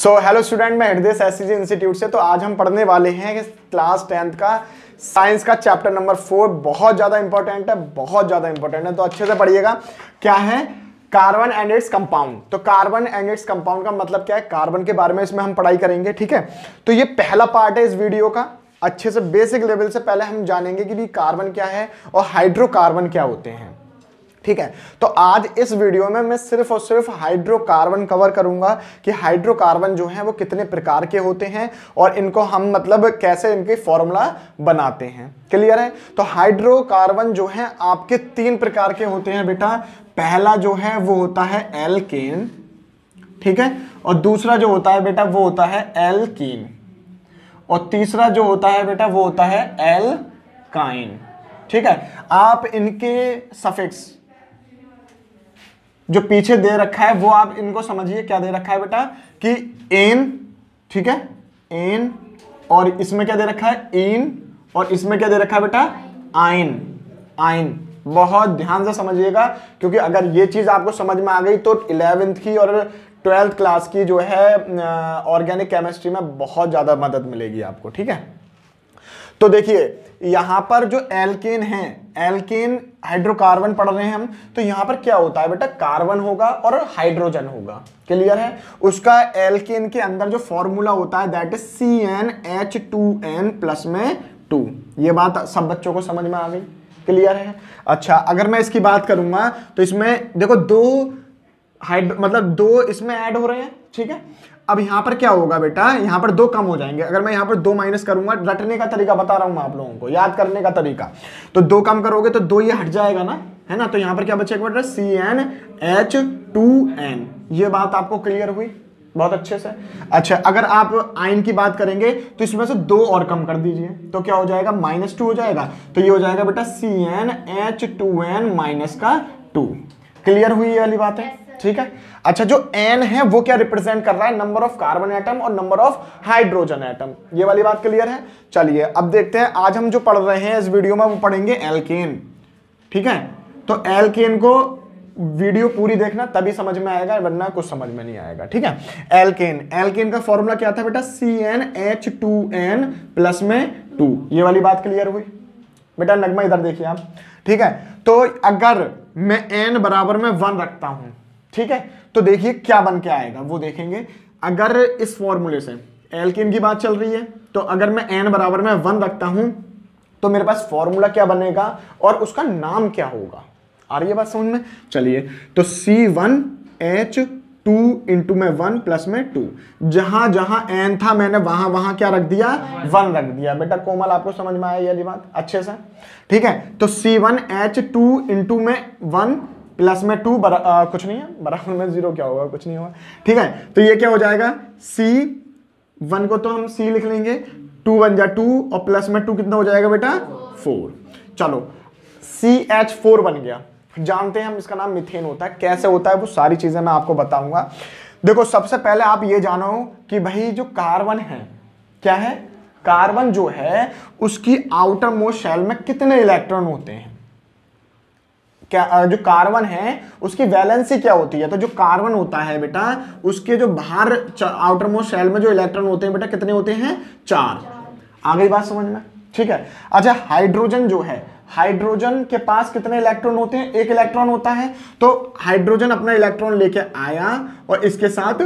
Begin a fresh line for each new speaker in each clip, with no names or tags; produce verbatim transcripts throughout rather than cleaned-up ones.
So hello student, मैं हृदय SCG institute से। तो आज हम पढ़ने वाले हैं क्लास टेंथ का साइंस का चैप्टर नंबर फोर। बहुत ज्यादा इंपॉर्टेंट है, बहुत ज्यादा इंपॉर्टेंट है, तो अच्छे से पढ़िएगा। क्या है? Carbon and its compound. तो कार्बन एंड इट्स कंपाउंड का मतलब क्या है? कार्बन के बारे में इसमें हम पढ़ाई करेंगे, ठीक है। तो ये पहला पार्ट है इस वीडियो का। अच्छे से बेसिक लेवल से पहले हम जानेंगे कि भी कार्बन क्या है और हाइड्रोकार्बन क्या होते हैं, ठीक है। तो आज इस वीडियो में मैं सिर्फ और सिर्फ हाइड्रोकार्बन कवर करूंगा कि हाइड्रोकार्बन जो है वो कितने प्रकार के होते हैं और इनको हम मतलब कैसे इनके फॉर्मूला बनाते हैं। क्लियर है? तो हाइड्रोकार्बन जो है आपके तीन प्रकार के होते हैं बेटा। पहला जो है वो होता है एल्केन, ठीक है, और दूसरा जो होता है बेटा वो होता है एल्कीन, और तीसरा जो होता है बेटा वो होता है एल्काइन, ठीक है। आप इनके सफिक्स जो पीछे दे रखा है वो आप इनको समझिए। क्या दे रखा है बेटा कि एन, ठीक है, एन, और इसमें क्या दे रखा है? इन, और इसमें क्या दे रखा है बेटा? आइन, आइन। बहुत ध्यान से समझिएगा, क्योंकि अगर ये चीज आपको समझ में आ गई तो इलेवेंथ की और ट्वेल्थ क्लास की जो है ऑर्गेनिक केमिस्ट्री में बहुत ज्यादा मदद मिलेगी आपको, ठीक है। तो देखिए यहां पर जो एल्केन है, एल्केन हाइड्रोकार्बन पढ़ रहे हैं हम, तो यहां पर क्या होता है बेटा? कार्बन होगा और हाइड्रोजन होगा। क्लियर है? उसका एल्केन के अंदर जो फॉर्मूला होता है that is C N H two N plus में टू। ये बात सब बच्चों को समझ में आ गई? क्लियर है? अच्छा, अगर मैं इसकी बात करूंगा तो इसमें देखो दो हाइड्रो मतलब दो इसमें ऐड हो रहे हैं, ठीक है। अब यहां पर क्या होगा बेटा? यहां पर दो कम हो जाएंगे। अगर मैं यहां पर दो माइनस करूंगा, रटने का तरीका बता रहा हूं मैं आप लोगों को, याद करने का तरीका। तो दो कम करोगे तो दो ये हट जाएगा ना, है ना। तो यहां पर क्या बचेगा बेटा? C N H two N. ये बात आपको क्लियर हुई बहुत अच्छे से? अच्छा, अगर आप आयन की बात करेंगे तो इसमें से दो और कम कर दीजिए, तो क्या हो जाएगा? माइनस टू हो जाएगा। तो ये हो जाएगा बेटा C N H two N minus का टू। क्लियर हुई ये वाली बात है? ठीक है। अच्छा, जो N है वो क्या रिप्रेजेंट कर रहा है? नंबर ऑफ कार्बन एटम और नंबर ऑफ हाइड्रोजन एटम। ये वाली बात क्लियर है? चलिए अब देखते हैं। आज हम जो पढ़ रहे हैं इस वीडियो में वो पढ़ेंगे एल्केन, ठीक है। तो एल्केन को वीडियो पूरी देखना तभी समझ में आएगा, वरना कुछ समझ में नहीं आएगा, ठीक है। एल्केन, एल्केन का फॉर्मूला क्या था बेटा? C N H two N plus में टू। ये वाली बात क्लियर हुई बेटा? नगमा इधर देखिए आप, ठीक है। तो अगर मैं n बराबर में वन रखता हूं, ठीक है, तो देखिए क्या बन के आएगा वो देखेंगे। अगर इस फॉर्मूले से एल्केन की बात चल रही है, तो अगर मैं n बराबर में वन रखता हूं तो मेरे पास फॉर्मूला क्या बनेगा और उसका नाम क्या होगा? आ रही है बात समझ में? चलिए, तो C one H two into में वन प्लस में टू। जहां जहां n था मैंने वहां वहां क्या रख दिया? वन रख दिया। बेटा कोमल आपको समझ में आया ये बात अच्छे से? ठीक है। तो C one H two into में वन प्लस में टू, कुछ नहीं है, बराबर में जीरो क्या होगा? कुछ नहीं होगा, ठीक है। तो ये क्या हो जाएगा? सी वन को तो हम सी लिख लेंगे, टू वन जा टू, और प्लस में टू कितना हो जाएगा बेटा? फोर। चलो, सी एच फोर बन गया। जानते हैं हम इसका नाम मीथेन होता है। कैसे होता है वो सारी चीजें मैं आपको बताऊंगा। देखो सबसे पहले आप ये जानो कि भाई जो कार्बन है क्या है? कार्बन जो है उसकी आउटर मोस्ट शेल में कितने इलेक्ट्रॉन होते हैं? क्या जो कार्बन है उसकी वैलेंसी क्या होती है? तो जो कार्बन होता है बेटा उसके जो बाहर आउटर मोस्ट शेल में जो इलेक्ट्रॉन होते हैं बेटा कितने होते हैं? चार। आ गई बात समझ में? ठीक है। अच्छा, हाइड्रोजन जो है, हाइड्रोजन के पास कितने इलेक्ट्रॉन होते हैं? एक इलेक्ट्रॉन होता है। तो हाइड्रोजन अपना इलेक्ट्रॉन लेके आया और इसके साथ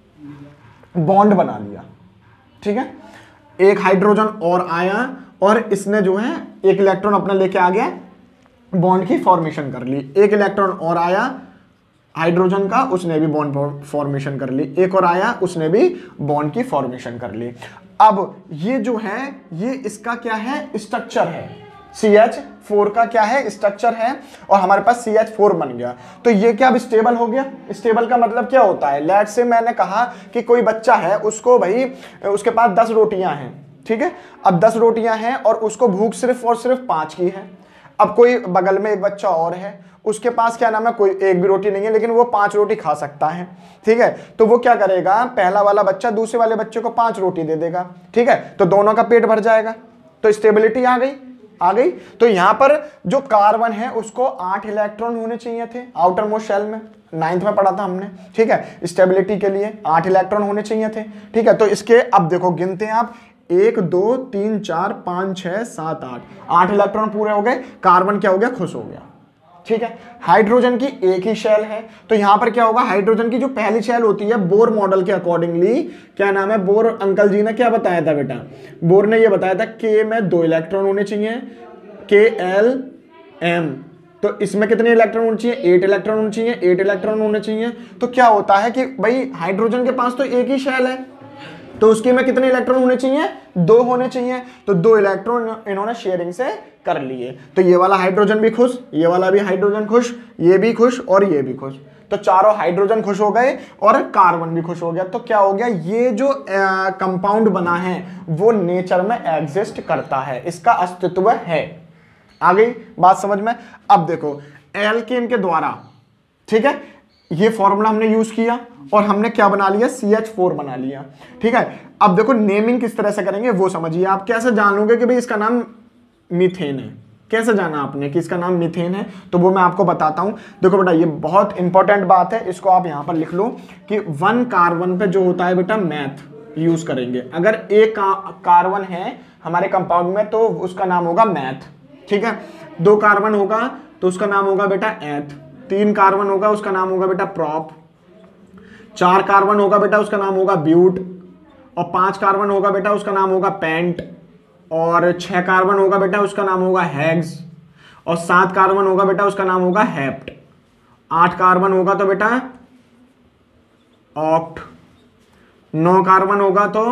बॉन्ड बना लिया, ठीक है। एक हाइड्रोजन और आया और इसने जो है एक इलेक्ट्रॉन अपना लेके आ गया, बॉन्ड की फॉर्मेशन कर ली। एक इलेक्ट्रॉन और आया हाइड्रोजन का, उसने भी बॉन्ड फॉर्मेशन कर ली। एक और आया, उसने भी बॉन्ड की फॉर्मेशन कर ली। अब ये जो है ये इसका क्या है? स्ट्रक्चर है। सी एच फोर का क्या है? स्ट्रक्चर है, और हमारे पास सी एच फोर बन गया। तो ये क्या अब स्टेबल हो गया? स्टेबल का मतलब क्या होता है? लेट से मैंने कहा कि कोई बच्चा है, उसको भाई उसके पास दस रोटियां हैं, ठीक है। अब दस रोटियां हैं और उसको भूख सिर्फ और सिर्फ पांच की है। अब कोई बगल में एक बच्चा और है, उसके पास क्या नाम है? कोई एक भी रोटी नहीं है, लेकिन वो पांच रोटी खा सकता है, ठीक है। तो वो क्या करेगा? पहला वाला बच्चा दूसरे वाले बच्चे को पांच रोटी दे देगा, ठीक है। तो दोनों का पेट भर जाएगा। तो स्टेबिलिटी आ गई, आ गई। तो यहां पर जो कार्बन है उसको आठ इलेक्ट्रॉन होने चाहिए थे आउटर मोस्ट शेल में, नाइन्थ में पढ़ा था हमने, ठीक है। स्टेबिलिटी के लिए आठ इलेक्ट्रॉन होने चाहिए थे, ठीक है। तो इसके अब देखो गिनते हैं आप, एक दो तीन चार पाँच छः सात आठ, आठ इलेक्ट्रॉन पूरे हो गए। कार्बन क्या हो गया, खुश हो गया, ठीक है। हाइड्रोजन की एक ही शेल है, तो यहां पर क्या होगा, हाइड्रोजन की जो पहली शेल होती है बोर मॉडल के अकॉर्डिंगली, क्या नाम है, बोर अंकल जी ने क्या बताया था बेटा, बोर ने ये बताया था के में दो इलेक्ट्रॉन होने चाहिए, के एल एम, तो इसमें कितने इलेक्ट्रॉन होने चाहिए, एट इलेक्ट्रॉन होने चाहिए, एट इलेक्ट्रॉन होने चाहिए। तो क्या होता है कि भाई हाइड्रोजन के पास तो एक ही शेल है, तो उसके में कितने इलेक्ट्रॉन होने चाहिए, दो होने चाहिए, तो दो इलेक्ट्रॉन इन्होंने शेयरिंग से कर लिए। तो ये वाला हाइड्रोजन भी खुश, ये वाला भी हाइड्रोजन खुश, ये भी खुश और ये भी खुश, तो चारों हाइड्रोजन खुश हो गए और कार्बन भी खुश हो गया। तो क्या हो गया, ये जो कंपाउंड बना है वो नेचर में एग्जिस्ट करता है, इसका अस्तित्व है। आ गई बात समझ में। अब देखो एल्केन के द्वारा, ठीक है, ये फॉर्मूला हमने यूज किया और हमने क्या बना लिया, सी एच फोर बना लिया, ठीक है। अब देखो नेमिंग किस तरह से करेंगे वो समझिए। आप कैसे जानोगे कि भाई इसका नाम मीथेन है, कैसे जाना आपने कि इसका नाम मीथेन है, तो वो मैं आपको बताता हूं। देखो बेटा ये बहुत इंपॉर्टेंट बात है, इसको आप यहां पर लिख लो कि वन कार्बन पे जो होता है बेटा मैथ यूज करेंगे। अगर एक कार्बन है हमारे कंपाउंड में तो उसका नाम होगा मैथ, ठीक है। दो कार्बन होगा तो उसका नाम होगा बेटा एथ, तीन कार्बन होगा उसका नाम होगा बेटा प्रॉप, चार कार्बन होगा बेटा उसका नाम होगा ब्यूट, और पांच कार्बन होगा बेटा उसका नाम होगा पेंट, और छह कार्बन होगा बेटा उसका नाम होगा हेक्स, और सात कार्बन होगा बेटा उसका नाम होगा हेप्ट, आठ कार्बन होगा तो बेटा ऑक्ट, नौ कार्बन होगा तो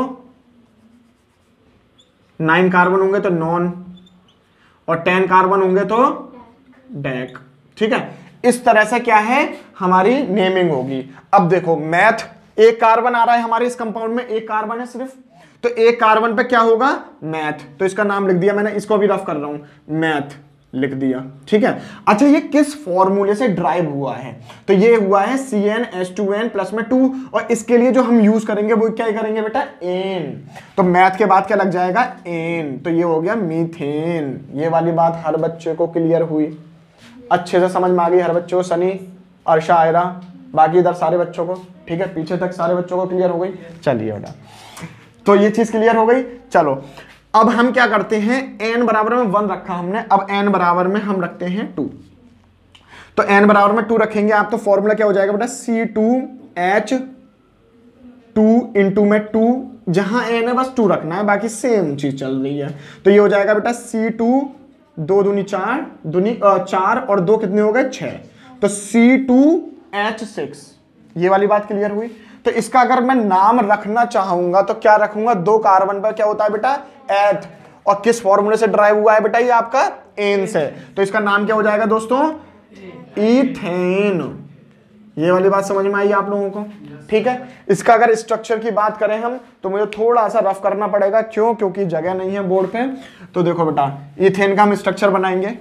नाइन कार्बन होंगे तो नॉन, और टेन कार्बन होंगे तो डेक, ठीक है। इस तरह से क्या है हमारी नेमिंग होगी। अब देखो मैथ, एक कार्बन आ रहा है हमारे इस कंपाउंड में, एक कार्बन है सिर्फ, तो एक कार्बन पे क्या होगा मैथ, तो इसका नाम लिख दिया मैंने, इसको भी रफ कर रहा हूं, मैथ लिख दिया, ठीक है। अच्छा ये किस फॉर्मूले से ड्राइव हुआ है, तो ये हुआ है C N H two N plus में टू, और इसके लिए जो हम यूज करेंगे वो क्या करेंगे बेटा, एन, तो मैथ के बाद क्या लग जाएगा एन, तो ये हो गया मीथेन। ये वाली बात हर बच्चे को क्लियर हुई, अच्छे से समझ में आ गई हर बच्चों को, सनी, अर्षा, आयरा, बाकी इधर सारे बच्चों को, ठीक है, पीछे तक सारे बच्चों को क्लियर हो गई। चलिए बेटा तो ये चीज क्लियर हो गई। चलो अब हम क्या करते हैं, n बराबर में वन रखा हमने, अब n बराबर में हम रखते हैं टू, तो n बराबर में टू रखेंगे आप, तो फॉर्मूला क्या हो जाएगा बेटा, C two H two into में टू, जहां n है बस टू रखना है, बाकी सेम चीज चल रही है। तो ये हो जाएगा बेटा सी टू, दो दूनी चार, दूनी चार और दो कितने हो गए छह, तो सी टू एच सिक्स, ये वाली बात क्लियर हुई। तो इसका अगर मैं नाम रखना चाहूंगा तो क्या रखूंगा, दो कार्बन पर क्या होता है बेटा एथ, और किस फॉर्मूले से ड्राइव हुआ है बेटा ये आपका एन से, तो इसका नाम क्या हो जाएगा दोस्तों, इथेन। ये वाली बात समझ में आई आप लोगों को, ठीक है। इसका अगर स्ट्रक्चर की बात करें हम तो मुझे थोड़ा सा रफ करना पड़ेगा, क्यों, क्योंकि जगह नहीं है बोर्ड पे। तो देखो बेटा इथेन का हम स्ट्रक्चर बनाएंगे,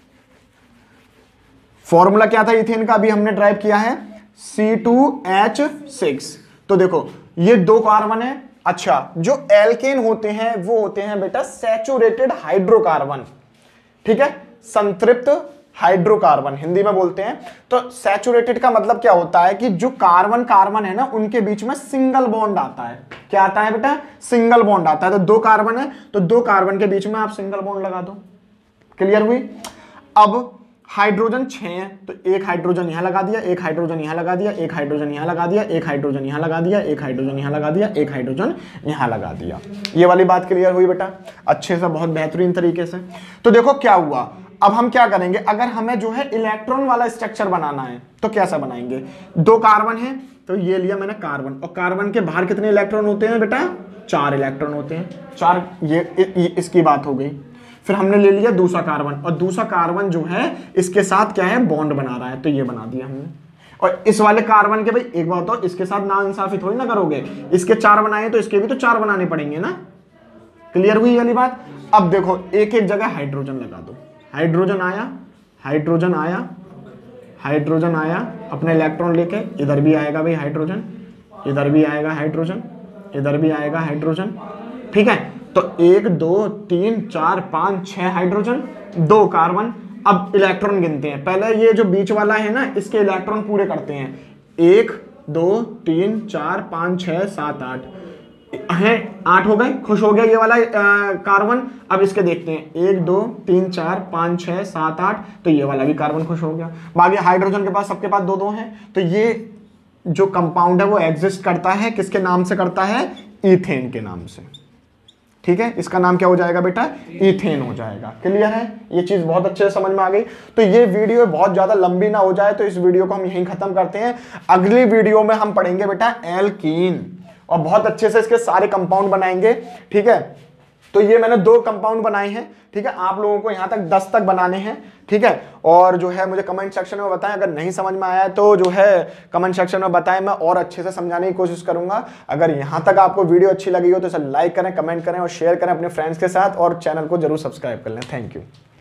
फॉर्मूला क्या था इथेन का, अभी हमने ड्राइव किया है सी टू एच सिक्स। तो देखो ये दो कार्बन है, अच्छा जो एल्केन होते हैं वो होते हैं बेटा सैचुरेटेड हाइड्रोकार्बन, ठीक है, संतृप्त हाइड्रोकार्बन हिंदी में बोलते हैं। तो सैचुरेटेड का मतलब क्या होता है कि जो कार्बन कार्बन है ना उनके बीच में सिंगल बॉन्ड आता है, क्या आता है बेटा, सिंगल बॉन्ड आता है। तो दो कार्बन है तो दो कार्बन के बीच में आप सिंगल बॉन्ड लगा दो, क्लियर हुई। अब हाइड्रोजन छह है तो एक हाइड्रोजन यहां लगा दिया, एक हाइड्रोजन यहां लगा दिया, एक हाइड्रोजन यहां लगा दिया, एक हाइड्रोजन यहां लगा दिया, एक हाइड्रोजन यहां लगा दिया, एक हाइड्रोजन यहां लगा दिया। ये वाली बात क्लियर हुई बेटा अच्छे से, बहुत बेहतरीन तरीके से। तो देखो क्या हुआ, अब हम क्या करेंगे, अगर हमें जो है इलेक्ट्रॉन वाला स्ट्रक्चर बनाना है तो कैसा बनाएंगे, दो कार्बन है तो ये लिया मैंने कार्बन, और कार्बन के बाहर कितने इलेक्ट्रॉन होते हैं बेटा, चार इलेक्ट्रॉन होते हैं, चार, ये, ये इसकी बात हो गई। फिर हमने ले लिया दूसरा कार्बन, और दूसरा कार्बन जो है इसके साथ क्या है बॉन्ड बना रहा है, तो ये बना दिया हमने। और इस वाले कार्बन के भाई एक बात हो, इसके साथ नाइंसाफी थोड़ी ना करोगे, इसके चार बनाए तो इसके भी तो चार बनाने पड़ेंगे ना, क्लियर हुई वाली बात। अब देखो एक एक जगह हाइड्रोजन लगा दो, हाइड्रोजन आया, हाइड्रोजन आया, हाइड्रोजन आया अपने इलेक्ट्रॉन लेके, इधर भी आएगा भाई हाइड्रोजन, इधर भी आएगा हाइड्रोजन, इधर भी आएगा हाइड्रोजन, ठीक है। तो एक दो तीन चार पांच छह हाइड्रोजन, दो कार्बन, अब इलेक्ट्रॉन गिनते हैं। पहले ये जो बीच वाला है ना, इसके इलेक्ट्रॉन पूरे करते हैं। एक दो तीन चार पाँच छः सात आठ हैं, आठ हो गए, खुश हो गया ये वाला कार्बन। अब इसके देखते हैं, एक दो तीन चार पाँच छः सात आठ, तो ये वाला भी कार्बन खुश हो गया। बाकी हाइड्रोजन के पास, सबके पास दो दो हैं, तो ये जो कंपाउंड है वो एग्जिस्ट करता है, किसके नाम से करता है? ईथेन के नाम से। ठीक है, इसका नाम क्या हो जाएगा बेटा? ईथेन हो जाएगा। क्लियर है? ये चीज बहुत अच्छे से समझ में आ गई। तो ये वीडियो बहुत ज्यादा लंबी ना हो जाए तो इस वीडियो को हम यहीं खत्म करते हैं। अगली वीडियो में हम पढ़ेंगे बेटा एल्कीन, और बहुत अच्छे से इसके सारे कंपाउंड बनाएंगे। ठीक है, तो ये मैंने दो कंपाउंड बनाए हैं। ठीक है, आप लोगों को यहां तक दस तक बनाने हैं। ठीक है, और जो है मुझे कमेंट सेक्शन में बताएं, अगर नहीं समझ में आया है तो जो है कमेंट सेक्शन में बताएं, मैं और अच्छे से समझाने की कोशिश करूंगा। अगर यहां तक आपको वीडियो अच्छी लगी हो तो इसे लाइक करें, कमेंट करें और शेयर करें अपने फ्रेंड्स के साथ, और चैनल को जरूर सब्सक्राइब कर लें। Thank you.